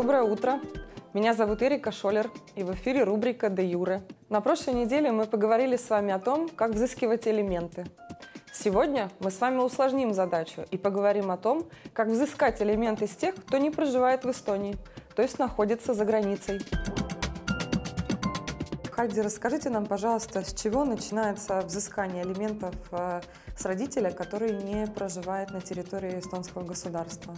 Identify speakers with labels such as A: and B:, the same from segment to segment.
A: Доброе утро! Меня зовут Эрика Шолер, и в эфире рубрика «Де юре». На прошлой неделе мы поговорили с вами о том, как взыскивать элементы. Сегодня мы с вами усложним задачу и поговорим о том, как взыскать элементы с тех, кто не проживает в Эстонии, то есть находится за границей. Хайди, расскажите нам, пожалуйста, с чего начинается взыскание алиментов с родителя, который не проживает на территории эстонского государства?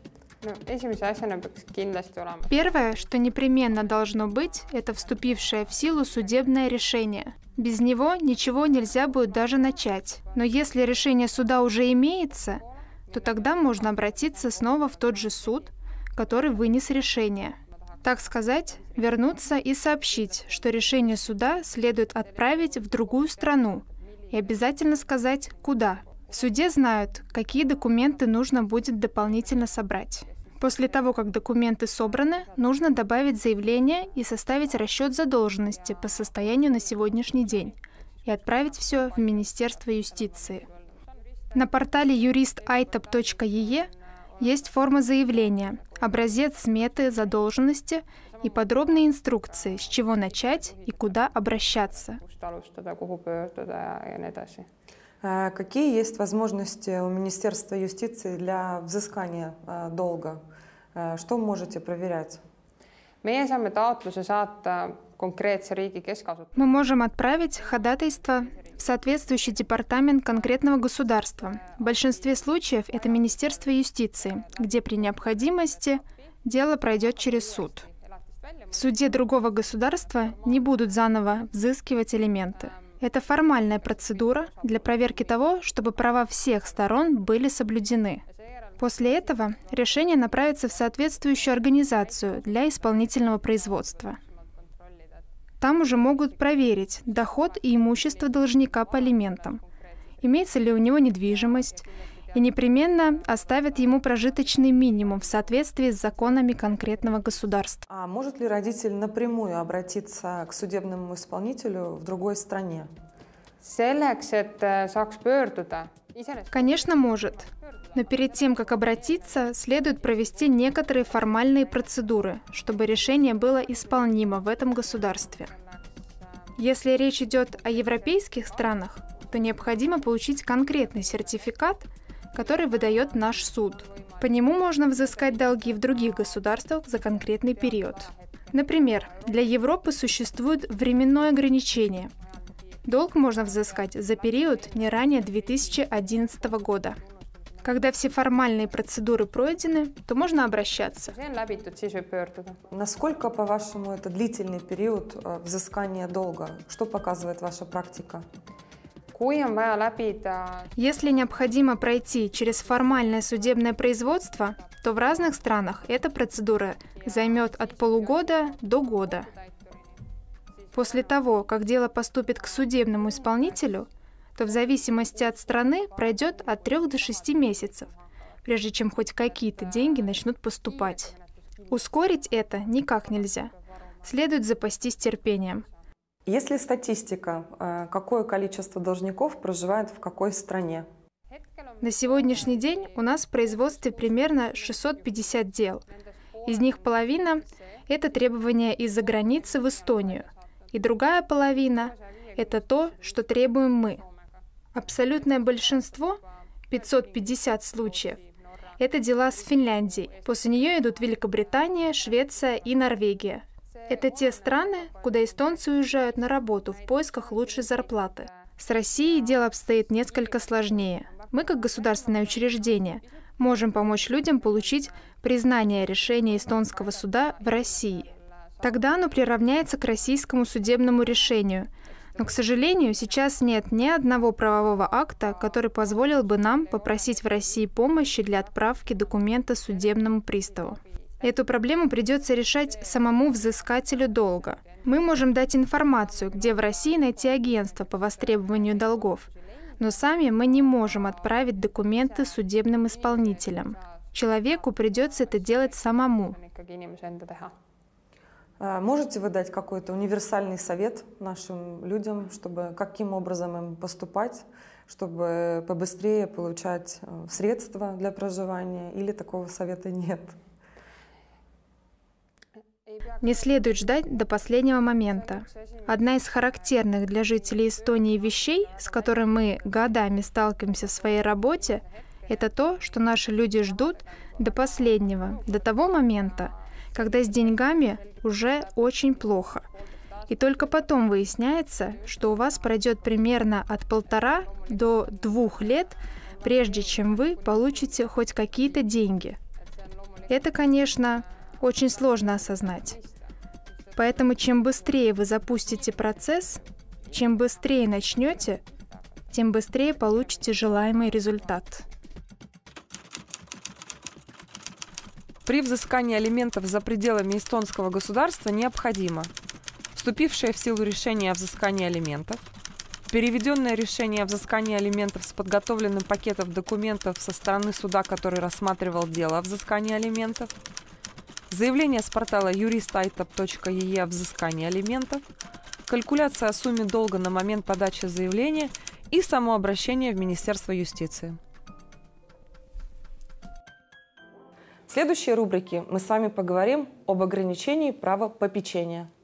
B: Первое, что непременно должно быть, это вступившее в силу судебное решение. Без него ничего нельзя будет даже начать. Но если решение суда уже имеется, то тогда можно обратиться снова в тот же суд, который вынес решение. Так сказать, вернуться и сообщить, что решение суда следует отправить в другую страну, и обязательно сказать, куда. В суде знают, какие документы нужно будет дополнительно собрать. После того, как документы собраны, нужно добавить заявление и составить расчет задолженности по состоянию на сегодняшний день и отправить все в Министерство юстиции. На портале jurist.aitap.ee есть форма заявления, образец сметы задолженности и подробные инструкции, с чего начать и куда обращаться.
A: Какие есть возможности у Министерства юстиции для взыскания долга? Что можете проверять?
B: Мы можем отправить ходатайство в соответствующий департамент конкретного государства. В большинстве случаев это Министерство юстиции, где при необходимости дело пройдет через суд. В суде другого государства не будут заново взыскивать элементы. Это формальная процедура для проверки того, чтобы права всех сторон были соблюдены. После этого решение направится в соответствующую организацию для исполнительного производства. Там уже могут проверить доход и имущество должника по алиментам, имеется ли у него недвижимость, и непременно оставят ему прожиточный минимум в соответствии с законами конкретного государства.
A: А может ли родитель напрямую обратиться к судебному исполнителю в другой стране?
B: Конечно, может. Но перед тем, как обратиться, следует провести некоторые формальные процедуры, чтобы решение было исполнимо в этом государстве. Если речь идет о европейских странах, то необходимо получить конкретный сертификат, который выдает наш суд. По нему можно взыскать долги в других государствах за конкретный период. Например, для Европы существует временное ограничение. Долг можно взыскать за период не ранее 2011 года. Когда все формальные процедуры пройдены, то можно обращаться.
A: Насколько, по-вашему, это длительный период взыскания долга? Что показывает ваша практика?
B: Если необходимо пройти через формальное судебное производство, то в разных странах эта процедура займет от полугода до года. После того, как дело поступит к судебному исполнителю, то в зависимости от страны пройдет от 3 до 6 месяцев, прежде чем хоть какие-то деньги начнут поступать. Ускорить это никак нельзя. Следует запастись терпением.
A: Есть ли статистика, какое количество должников проживает в какой стране?
B: На сегодняшний день у нас в производстве примерно 650 дел. Из них половина – это требования из-за границы в Эстонию, и другая половина – это то, что требуем мы. Абсолютное большинство, 550 случаев, это дела с Финляндией. После нее идут Великобритания, Швеция и Норвегия. Это те страны, куда эстонцы уезжают на работу в поисках лучшей зарплаты. С Россией дело обстоит несколько сложнее. Мы, как государственное учреждение, можем помочь людям получить признание решения эстонского суда в России. Тогда оно приравняется к российскому судебному решению. Но, к сожалению, сейчас нет ни одного правового акта, который позволил бы нам попросить в России помощи для отправки документа судебному приставу. Эту проблему придется решать самому взыскателю долга. Мы можем дать информацию, где в России найти агентство по востребованию долгов, но сами мы не можем отправить документы судебным исполнителям. Человеку придется это делать самому.
A: Можете вы дать какой-то универсальный совет нашим людям, чтобы каким образом им поступать, чтобы побыстрее получать средства для проживания, или такого совета нет?
B: Не следует ждать до последнего момента. Одна из характерных для жителей Эстонии вещей, с которой мы годами сталкиваемся в своей работе, это то, что наши люди ждут до последнего, до того момента, когда с деньгами уже очень плохо. И только потом выясняется, что у вас пройдет примерно от 1,5 до 2 лет, прежде чем вы получите хоть какие-то деньги. Это, конечно, очень сложно осознать. Поэтому чем быстрее вы запустите процесс, чем быстрее начнете, тем быстрее получите желаемый результат.
A: При взыскании алиментов за пределами эстонского государства необходимо вступившее в силу решение о взыскании алиментов, переведенное решение о взыскании алиментов с подготовленным пакетом документов со стороны суда, который рассматривал дело о взыскании алиментов, заявление с портала juristaitab.ee о взыскании алиментов, калькуляция о сумме долга на момент подачи заявления и само обращение в Министерство юстиции. В следующей рубрике мы с вами поговорим об ограничении права попечения.